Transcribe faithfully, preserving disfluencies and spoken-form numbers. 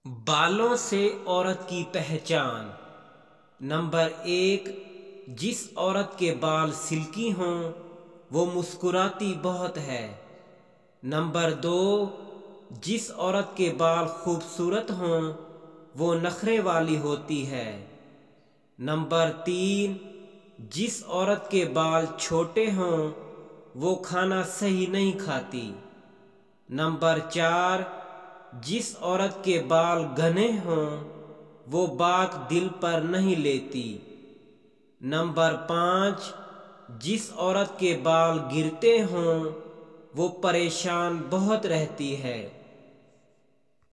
बालों से औरत की पहचान। नंबर एक, जिस औरत के बाल सिल्की हों वो मुस्कुराती बहुत है। नंबर दो, जिस औरत के बाल खूबसूरत हों वो नखरे वाली होती है। नंबर तीन, जिस औरत के बाल छोटे हों वो खाना सही नहीं खाती। नंबर चार, जिस औरत के बाल घने हों वो बात दिल पर नहीं लेती। नंबर पाँच, जिस औरत के बाल गिरते हों वो परेशान बहुत रहती है।